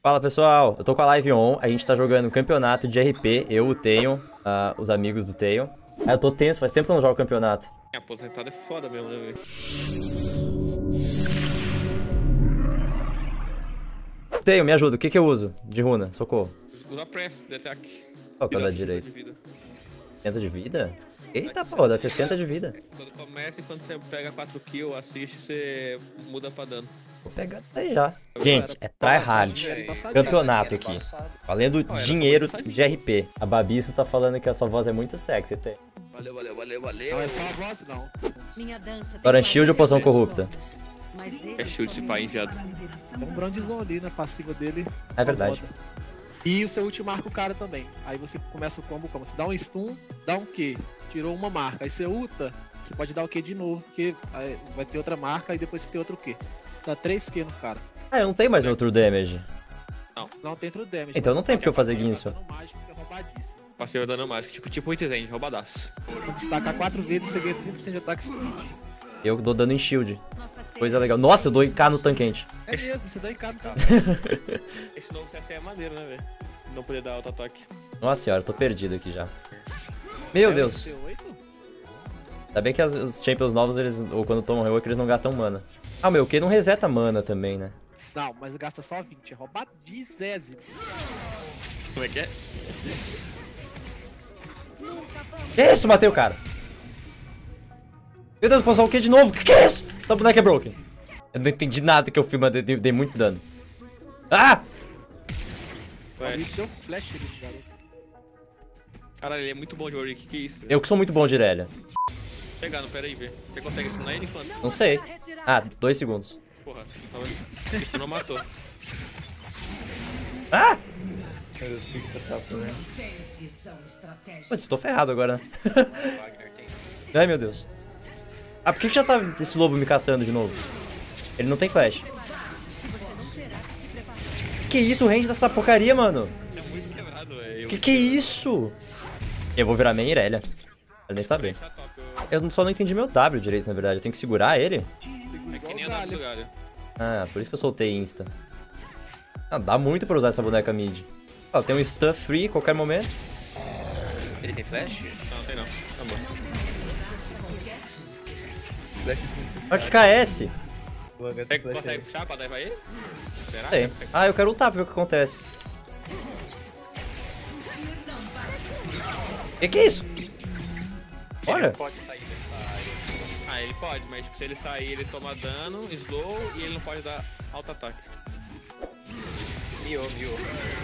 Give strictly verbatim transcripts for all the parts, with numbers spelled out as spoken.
Fala pessoal, eu tô com a live on, a gente tá jogando campeonato de R P, eu, o Tenho, uh, os amigos do Tenho. Aí eu tô tenso, faz tempo que eu não jogo campeonato. É, aposentado é foda mesmo, né, velho? Tenho, me ajuda, o que que eu uso de runa? Socorro. Usa press de ataque. Qual que é o da direita? sessenta de vida? Eita, pô, dá sessenta de vida. Quando começa e quando você pega quatro kills, assiste, você muda pra dano. Vou pegar até já. Gente, é tryhard. Campeonato aqui. Valendo dinheiro de R P. A Babisso tá falando que a sua voz é muito sexy, Tenho. Valeu, valeu, valeu, valeu. Não é só a voz, não. Agora shield ou poção corrupta? É shield de pai enviado. Tem um brandzão ali na passiva dele. É verdade. E o seu ult marca o cara também. Aí você começa o combo como? Você dá um stun, dá um Q. Tirou uma marca. Aí você ulta, você pode dar o Q de novo, porque aí vai ter outra marca e depois você tem outro Q. Você dá três Q no cara. Ah, eu não tenho mais meu true damage. Não. Não tem true damage. Então não tem porque eu fazer guinso. Passei o dano mágico, tipo tipo Itzend, roubadaço. Quando destacar quatro vezes, você ganha trinta por cento de ataque speed. Eu dou dano em shield. Coisa legal. Nossa, eu dou K no tanquente. É mesmo, você dá em cada cara. Esse novo C S é maneiro, né, velho? Não poder dar auto-ataque. Nossa senhora, eu tô perdido aqui já. Meu Deus. Ainda bem que as, os champions novos, eles, ou quando tomam heroic, eles não gastam mana. Ah, meu, que não reseta mana também, né? Não, mas gasta só vinte. É roubadizésimo. Como é que é? Que isso? Matei o cara. Meu Deus, passou o que de novo? Que que é isso? Essa boneca é broken. Eu não entendi nada que eu fiz, mas dei, dei muito dano. Ah! Ele deu flash ali, garoto. Caralho, ele é muito bom de Warwick, que que é isso? Eu que sou muito bom de Irelia. Pegando, pera aí, velho. Você consegue stunar ele quanto? Não sei. Ah, dois segundos. Porra, isso não matou. Ah! Putz, tô ferrado agora, né? Ai, meu Deus. Ah, por que que já tá esse lobo me caçando de novo? Ele não tem flash. Que isso, o range dessa porcaria, mano? É muito quebrado, velho. Que que é isso? Eu vou virar main Irelia. Quero nem saber. Eu só não entendi meu W direito, na verdade. Eu tenho que segurar ele? É que nem a W do galho. Ah, por isso que eu soltei insta. Ah, dá muito pra usar essa boneca mid. Ó, tem um stun free a qualquer momento. Ele tem flash? Não, não tem não. Tá bom. Olha que K S. Você consegue puxar pra dar pra ele? Será? Tem. Ah, eu quero ultar pra ver o que acontece. Que que é isso? Olha. Ele pode sair dessa área. Ah, ele pode, mas tipo, se ele sair, ele toma dano, slow e ele não pode dar auto-ataque. Miou, miou.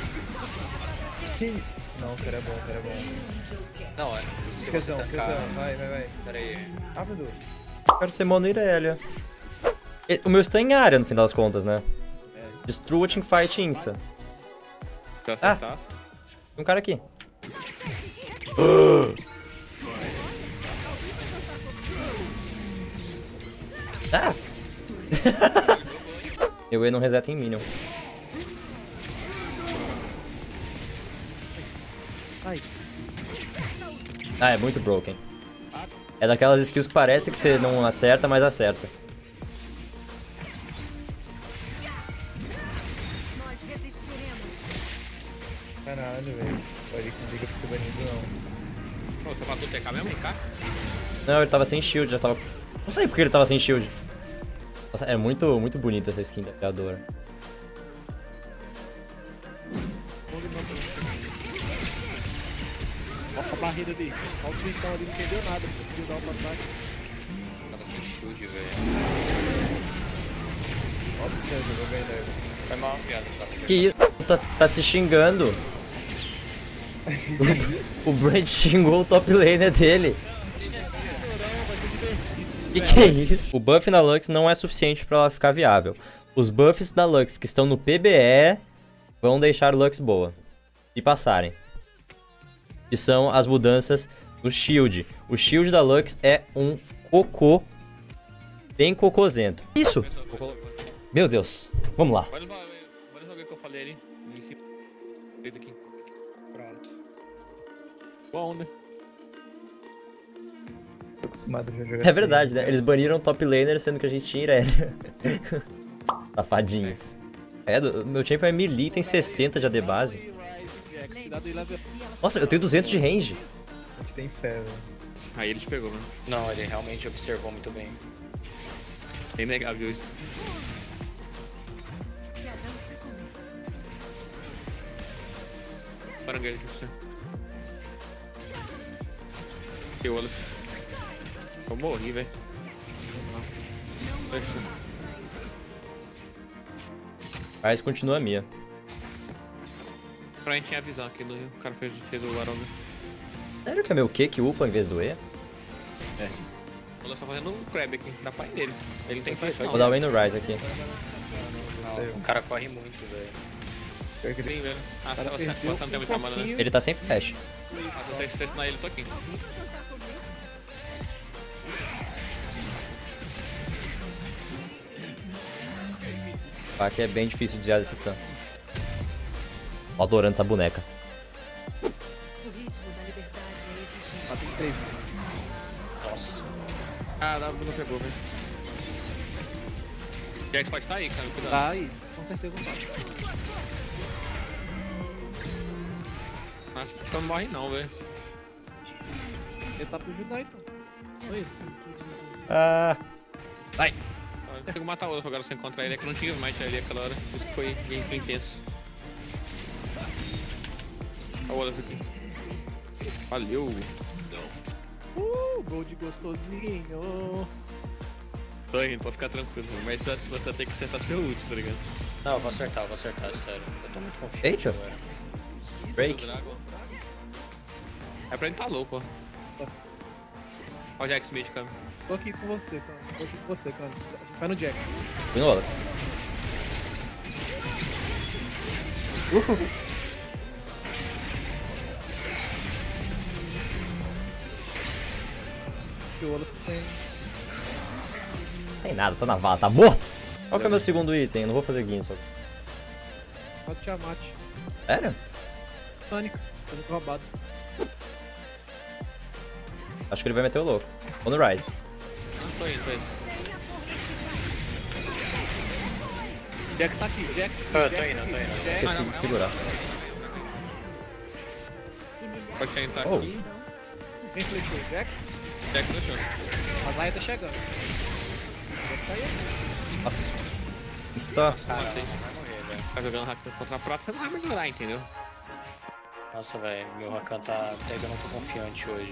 Não, o cara é bom, o cara é bom. Não, é. Se você Quezão, tancar... quezão, vai, vai, vai. Pera aí. Rápido. Quero ser mono Irelia. E- O meu está em área, no fim das contas, né? Destrua teamfight insta. Se eu acertasse. Tem um cara aqui. Ah! Eu E não reseta em minion. Ai, Ah, é muito broken. É daquelas skills que parece que você não acerta, mas acerta. Caralho, velho. Pode que não liga pra ser banido, não. Pô, você matou o T K mesmo, K? Não, ele tava sem shield, já tava... Não sei por que ele tava sem shield. Nossa, é muito, muito bonita essa skin da criadora. nossa barreira ali. Olha o Tritão ali, não entendeu nada. Não conseguiu dar um ataque. Tava sem shield, velho. Óbvio que jogou bem, né? Foi mal, viado. Não dá pra Que isso? Tá, tá se xingando. O, o Brand xingou o top laner dele. Que que é isso? O buff na Lux não é suficiente pra ela ficar viável. Os buffs da Lux que estão no P B E vão deixar Lux boa. Se passarem. Que são as mudanças do shield. O shield da Lux é um cocô. Bem cocôzento. Isso! Meu Deus. Vamos lá. Olha só o que eu falei ali. Em cima. Deita aqui. Pronto. Bom, né? Tô acostumado a jogar. É verdade, né? Eles baniram top laner sendo que a gente tinha Irelia. Safadinhos. É, do- meu champion é melee, tem sessenta de A D base. Jax, cuidado aí, level. Nossa, eu tenho duzentos de range. A gente tem fé, velho. Aí ele te pegou, mano. Não, ele realmente observou muito bem. É inegável isso. Parangueira aqui pra você. Que Olaf. Eu morri, velho. Mas continua a minha. Pra gente tinha a visão aqui, do, o cara fez, fez o Aronga. Sério que é meu Q que upa em vez do E? O Olaf tá fazendo um crab aqui, dá pai dele. Ele não tem flash não. Vou dar o Way no Rise aqui. Não, o cara corre muito, velho. Pior que ele- Sim, velho. Ah, se Cara, você, perdeu você não tem um muita mana, né? pouquinho. Ele tá sem flash. Ah, se você, se você ensinar ele, eu tô aqui. Tá, que é bem difícil desviar desse stun. Tô adorando essa boneca. Ah, tem três. Nossa. Ah, dá, não pegou, velho. Jax pode estar aí, cara, cuidado. Tá aí, com certeza tá. Acho que não morre não, velho. Ele tá pro Judai, então. Foi isso. Ah. Vai. Eu consigo matar o Olaf agora se eu encontrar ele, é que eu não tinha smite ali aquela hora. Por isso que foi gameplay intenso. Olha o Olaf aqui. Valeu. Uh, gol de gostosinho. Tô indo, pode ficar tranquilo, mas você você tem que acertar seu ult, tá ligado? Não, eu vou acertar, eu vou acertar, sério. Eu tô muito confiante Eita. agora. Break. Dragon. É pra ele tá louco, ó. Ó o Jax Smith, cara. Tô aqui com você, cara. Tô aqui com você, cara. Vai no Jax. Fui no Olaf. Que o Olaf tem. Tem nada, tá na vala, tá morto. Qual que é o meu segundo item? Eu não vou fazer Guinsol. Só Tiamat. Sério? Pânico. Tô muito roubado. Acho que ele vai meter o louco. Vou no Rise. Ah, tô indo, tô indo. Jax tá aqui, Jax. Ah, eu tô Jax indo, aqui, tô indo. Jax. Esqueci de segurar. Pode tentar Oh. aqui. Quem flechou? Jax? Jax deixou. A Zaya tá chegando. Jax aí. Nossa. Está. Caramba, vai morrer, velho. Tá jogando hack contra a prata, você não vai melhorar, entendeu? Nossa, velho, meu Rakan tá pegando, eu não tô confiante hoje.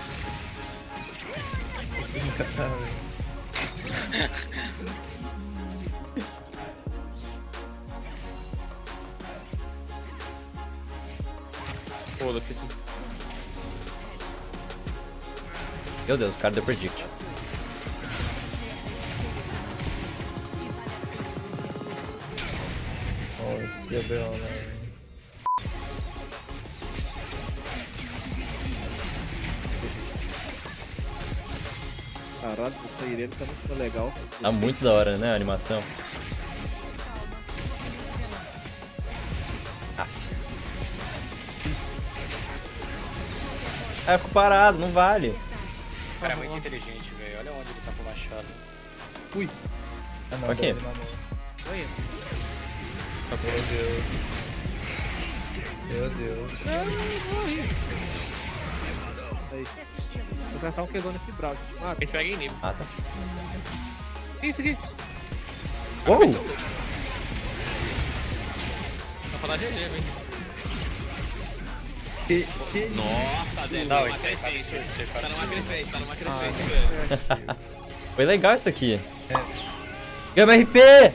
Tá, velho. Foda-se. Meu Deus, o cara deu predict. Ó, que abel, né? Caralho, essa Irelia tá muito legal. Tá muito da hora, né, a animação. Aff. Ah, eu fico parado, não vale. O cara é muito inteligente, velho. Olha onde ele tá com o machado. Ui, Ah, não, Ok. deve na mão. tô indo. Meu Deus. Meu Deus. Aí. Vou acertar um Qzão nesse Brawl. Ah, A gente pega em nível. Ah, tá. que isso aqui? Uou! Tá falando G G, velho. Que, que Nossa, Débora. Não, Tá isso aí numa tá crescente. absurdo, isso aí tá Tá numa absurdo. crescente, tá numa crescente. Foi legal isso aqui. Gama R P!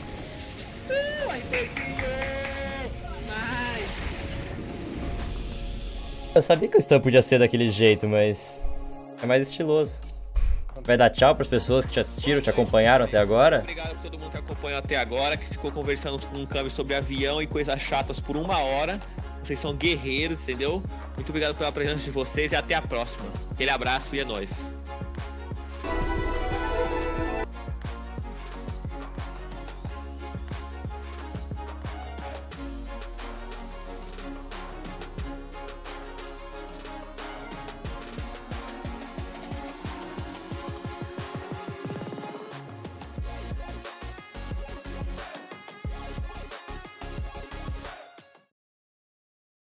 Eu sabia que o stun podia ser daquele jeito, mas é mais estiloso. Vai dar tchau pras pessoas que te assistiram, te acompanharam até agora? Obrigado por todo mundo que acompanhou até agora, que ficou conversando com o Kami sobre avião e coisas chatas por uma hora. Vocês são guerreiros, entendeu? Muito obrigado pela presença de vocês e até a próxima. Aquele abraço e é nóis.